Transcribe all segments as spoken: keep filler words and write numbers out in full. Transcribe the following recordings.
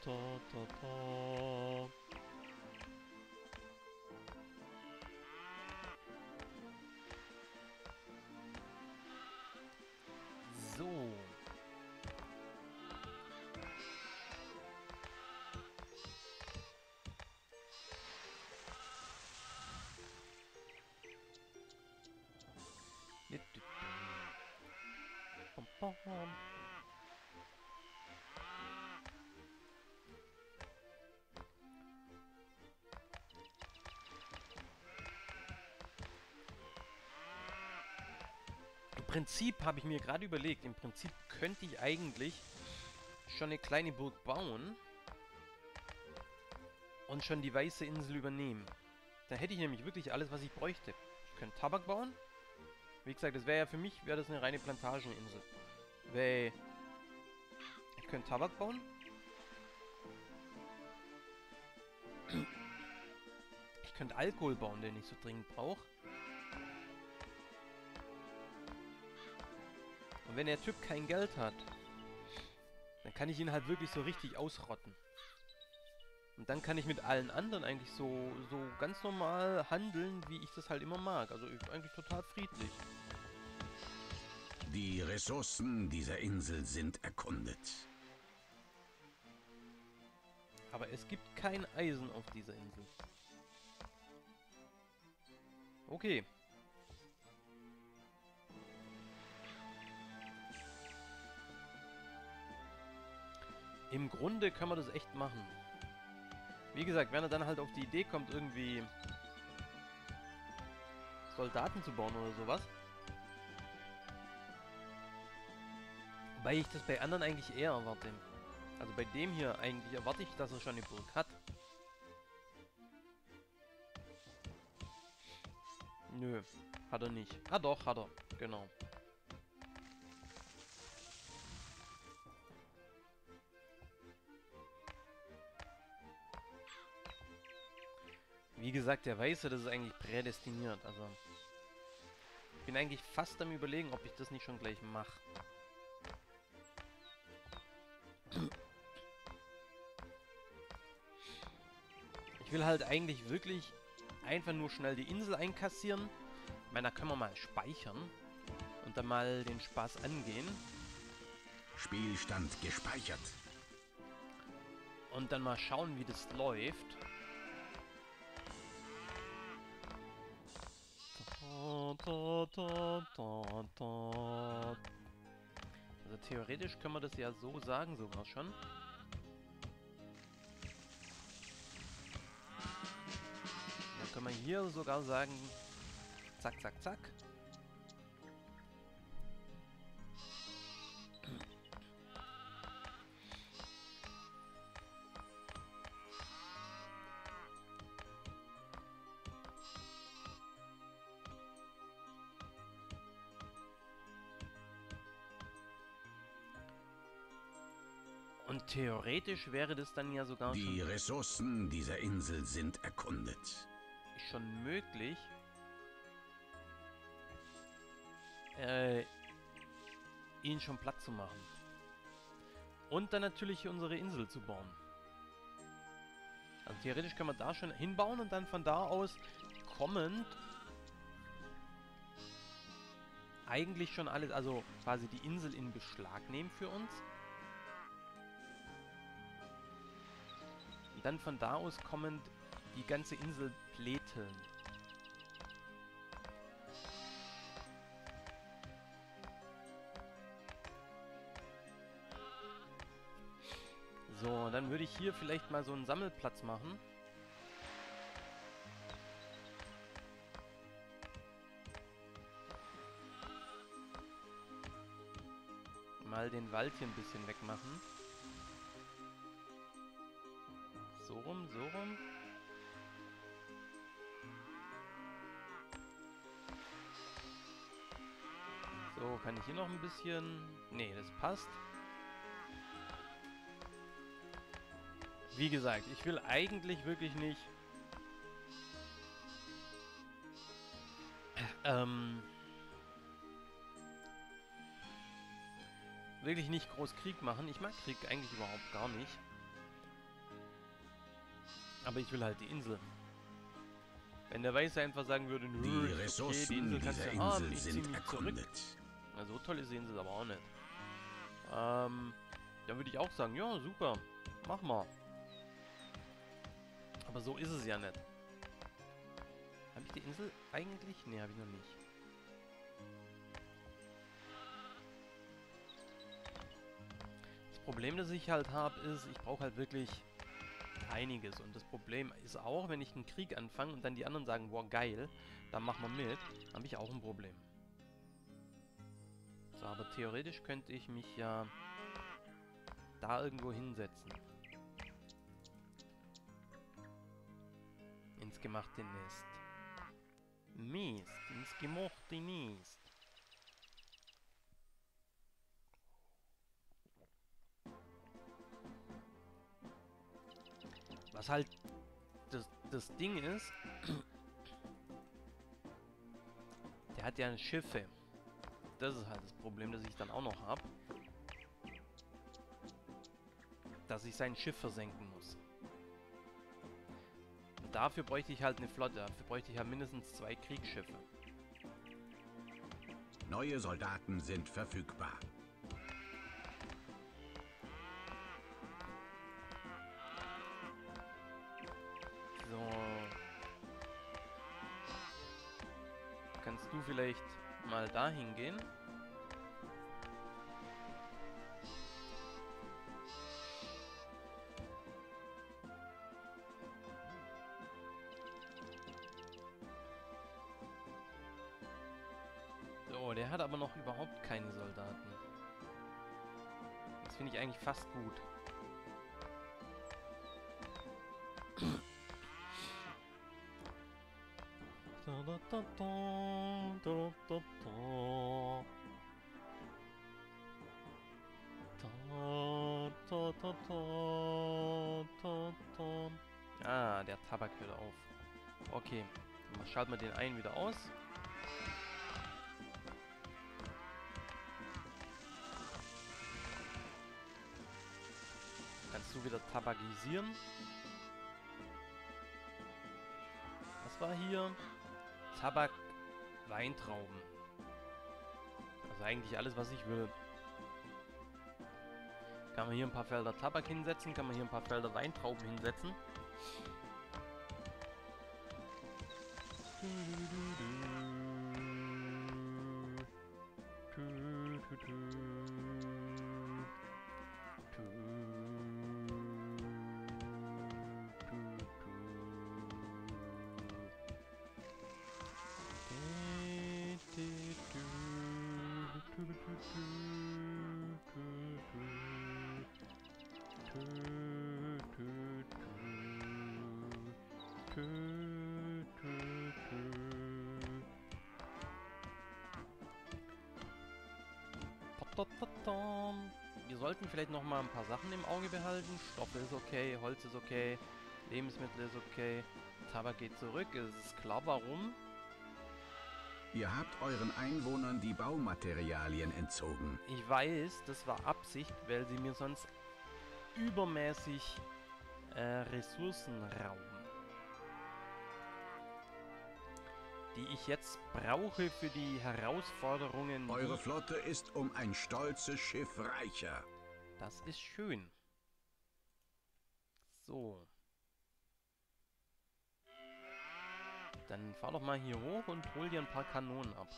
ta, ta, ta. So. Pom, pom, pom. Im Prinzip habe ich mir gerade überlegt, im Prinzip könnte ich eigentlich schon eine kleine Burg bauen und schon die weiße Insel übernehmen. Da hätte ich nämlich wirklich alles, was ich bräuchte. Ich könnte Tabak bauen. Wie gesagt, das wäre ja für mich, wäre das eine reine Plantageninsel. Weil ich könnte Tabak bauen. Ich könnte Alkohol bauen, den ich so dringend brauche. Und wenn der Typ kein Geld hat, dann kann ich ihn halt wirklich so richtig ausrotten. Und dann kann ich mit allen anderen eigentlich so, so ganz normal handeln, wie ich das halt immer mag. Also ich, eigentlich total friedlich. Die Ressourcen dieser Insel sind erkundet. Aber es gibt kein Eisen auf dieser Insel. Okay. Im Grunde kann man das echt machen. Wie gesagt, wenn er dann halt auf die Idee kommt, irgendwie Soldaten zu bauen oder sowas. Weil ich das bei anderen eigentlich eher erwarte. Also bei dem hier eigentlich erwarte ich, dass er schon eine Burg hat. Nö, hat er nicht. Ah doch, hat er. Genau. Wie gesagt, der Weiße, das ist eigentlich prädestiniert. Also, ich bin eigentlich fast am Überlegen, ob ich das nicht schon gleich mache. Ich will halt eigentlich wirklich einfach nur schnell die Insel einkassieren. Ich meine, da können wir mal speichern und dann mal den Spaß angehen. Spielstand gespeichert. Und dann mal schauen, wie das läuft. Da, da, da, da, da. Also theoretisch können wir das ja so sagen sogar schon. Dann können wir hier sogar sagen, zack, zack, zack. Und theoretisch wäre das dann ja sogar Die schon, Ressourcen dieser Insel sind erkundet. schon möglich, äh, ihn schon platt zu machen. Und dann natürlich unsere Insel zu bauen. Also theoretisch können wir da schon hinbauen und dann von da aus kommend eigentlich schon alles, also quasi die Insel in Beschlag nehmen für uns. Und dann von da aus kommend die ganze Insel pläteln. So, dann würde ich hier vielleicht mal so einen Sammelplatz machen. Mal den Wald hier ein bisschen wegmachen. So rum, so rum. So, kann ich hier noch ein bisschen... Nee, das passt. Wie gesagt, ich will eigentlich wirklich nicht... Ähm... Wirklich nicht groß Krieg machen. Ich mag Krieg eigentlich überhaupt gar nicht. Aber ich will halt die Insel. Wenn der Weiße einfach sagen würde, nö, Die ist Ressourcen okay, die Insel kannst dieser du haben, Insel ich zieh sind mich zurück. erkundet. Na, so toll ist die Insel aber auch nicht. Ähm, dann würde ich auch sagen, ja, super, mach mal. Aber so ist es ja nicht. Habe ich die Insel eigentlich? Ne, habe ich noch nicht. Das Problem, das ich halt habe, ist, ich brauche halt wirklich einiges. Und das Problem ist auch, wenn ich einen Krieg anfange und dann die anderen sagen, boah, geil, dann machen wir mit, habe ich auch ein Problem. So, aber theoretisch könnte ich mich ja da irgendwo hinsetzen. Ins gemachte Nest. Mist, ins gemachte Nest. Was halt das, das Ding ist, der hat ja Schiffe. Das ist halt das Problem, das ich dann auch noch habe. Dass ich sein Schiff versenken muss. Und dafür bräuchte ich halt eine Flotte. Dafür bräuchte ich ja mindestens zwei Kriegsschiffe. Neue Soldaten sind verfügbar. So. Kannst du vielleicht mal dahin gehen? So, der hat aber noch überhaupt keine Soldaten. Das finde ich eigentlich fast gut. Ah, der Tabak wieder auf. Okay, dann schalten wir den einen wieder aus. Kannst du wieder tabakisieren? Was war hier? Tabak, Weintrauben. Also eigentlich alles, was ich will. Kann man hier ein paar Felder Tabak hinsetzen? Kann man hier ein paar Felder Weintrauben hinsetzen? Wir sollten vielleicht noch mal ein paar Sachen im Auge behalten. Stoff ist okay, Holz ist okay, Lebensmittel ist okay, Tabak geht zurück. Es ist klar, warum. Ihr habt euren Einwohnern die Baumaterialien entzogen. Ich weiß, das war Absicht, weil sie mir sonst übermäßig äh, Ressourcen rauben. Die ich jetzt brauche für die Herausforderungen. Eure Flotte ist um ein stolzes Schiff reicher. Das ist schön. So. Dann fahr doch mal hier hoch und hol dir ein paar Kanonen ab.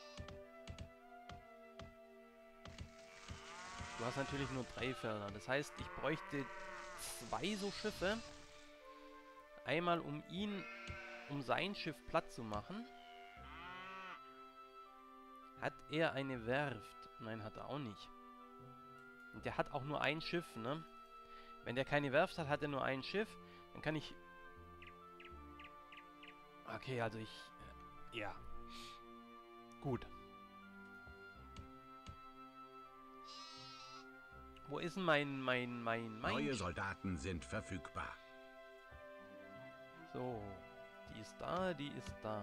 Du hast natürlich nur drei Felder. Das heißt, ich bräuchte zwei so Schiffe. Einmal um ihn, um sein Schiff platt zu machen. Hat er eine Werft? Nein, hat er auch nicht. Und der hat auch nur ein Schiff, ne? Wenn der keine Werft hat, hat er nur ein Schiff. Dann kann ich... Okay, also ich... Äh, ja. Gut. Wo ist denn mein, mein, mein, mein... Neue Soldaten sind verfügbar. So. Die ist da, die ist da.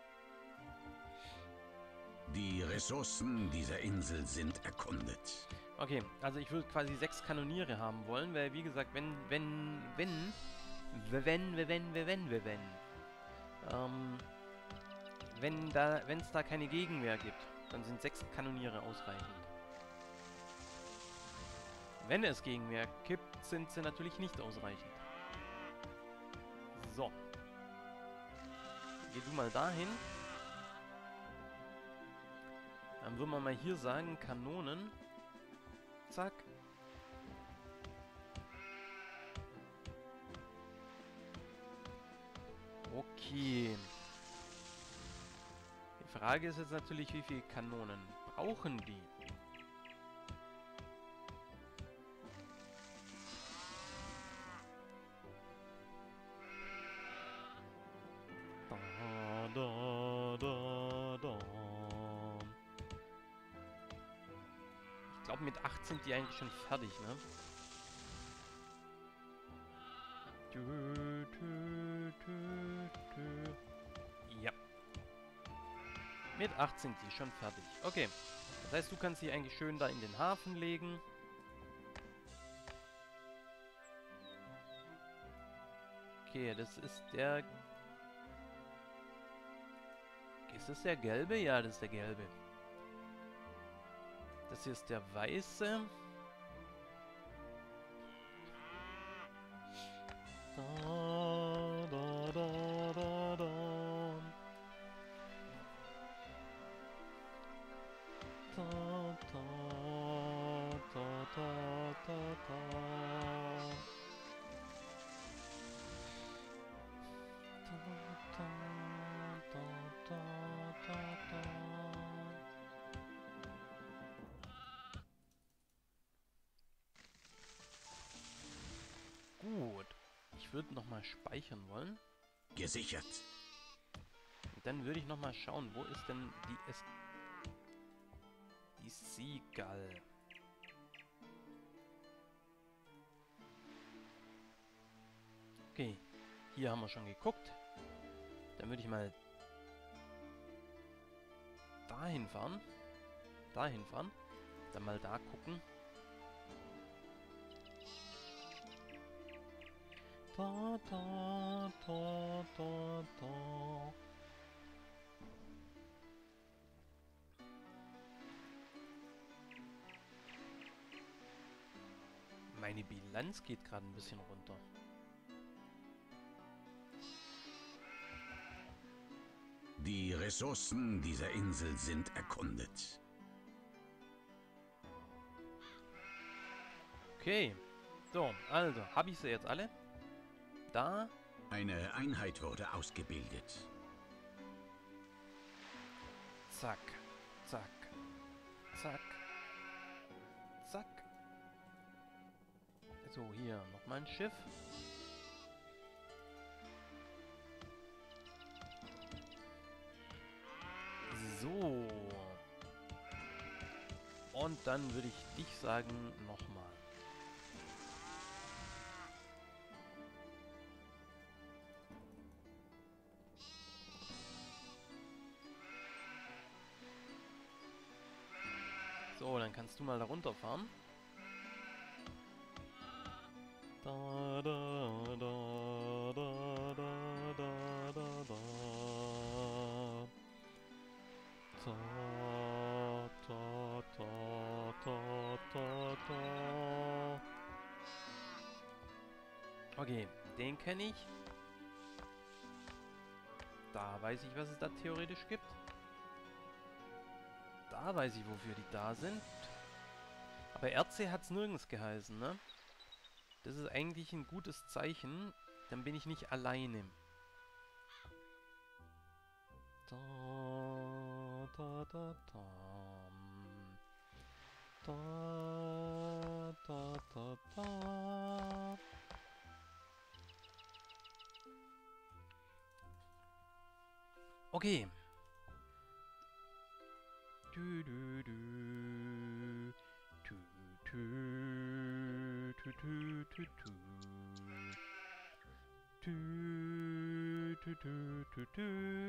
Die Ressourcen dieser Insel sind erkundet. Okay, also ich würde quasi sechs Kanoniere haben wollen, weil wie gesagt, wenn, wenn, wenn, wenn, wenn, wenn, wenn, wenn, wenn, ähm, wenn da, wenn es da keine Gegenwehr gibt, dann sind sechs Kanoniere ausreichend. Wenn es Gegenwehr gibt, sind sie natürlich nicht ausreichend. So. Geh du mal dahin. Dann würden wir mal hier sagen, Kanonen. Zack. Okay. Die Frage ist jetzt natürlich, wie viele Kanonen brauchen die? Da, da, da, da. Ich glaube, mit acht sind die eigentlich schon fertig, ne? Tü, tü, tü, tü. Ja. Mit acht sind die schon fertig. Okay. Das heißt, du kannst sie eigentlich schön da in den Hafen legen. Okay, das ist der... Ist das der gelbe? Ja, das ist der gelbe. Das hier ist der weiße. Da, da, da, da, da. Ta, ta, ta, ta, ta, ta. Ta, ta, ta, ta, ta, ta. Gut. Ich würde nochmal speichern wollen. Gesichert. Und dann würde ich nochmal schauen, wo ist denn die es die Seagull. Okay, hier haben wir schon geguckt. Dann würde ich mal dahin fahren. Dahin fahren. Dann mal da gucken. Da, da, da, da, da. Meine Bilanz geht gerade ein bisschen runter. Die Ressourcen dieser Insel sind erkundet. Okay. So, also, habe ich sie jetzt alle? Da. Eine Einheit wurde ausgebildet. Zack. Zack. Zack. Zack. So, hier nochmal ein Schiff. So. Und dann würde ich dich sagen, nochmal. So, dann kannst du mal da runterfahren. Da, da, da, da, da, da, da, da. Ta, ta, ta, ta, ta, ta. Okay, den kenne ich. Da weiß ich, was es da theoretisch gibt. Da weiß ich, wofür die da sind. Aber R C hat es nirgends geheißen, ne? Das ist eigentlich ein gutes Zeichen. Dann bin ich nicht alleine. Da, da, da, da. Da, da, da, da. Okay. Du, du, du. Tu, tu, tu, tu, tu, tu. Tu, tu, tu, tu, tu.